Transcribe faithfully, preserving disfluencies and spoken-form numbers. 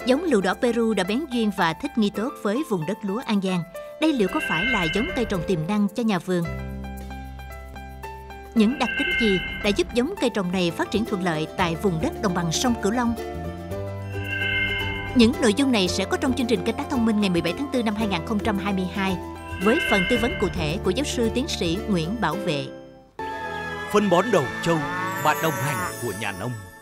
Giống lựu đỏ Peru đã bén duyên và thích nghi tốt với vùng đất lúa An Giang. Đây liệu có phải là giống cây trồng tiềm năng cho nhà vườn? Những đặc tính gì đã giúp giống cây trồng này phát triển thuận lợi tại vùng đất đồng bằng sông Cửu Long? Những nội dung này sẽ có trong chương trình Canh tác thông minh ngày mười bảy tháng tư năm hai nghìn không trăm hai mươi hai với phần tư vấn cụ thể của giáo sư tiến sĩ Nguyễn Bảo Vệ. Phân bón đầu trâu, bạn đồng hành của nhà nông.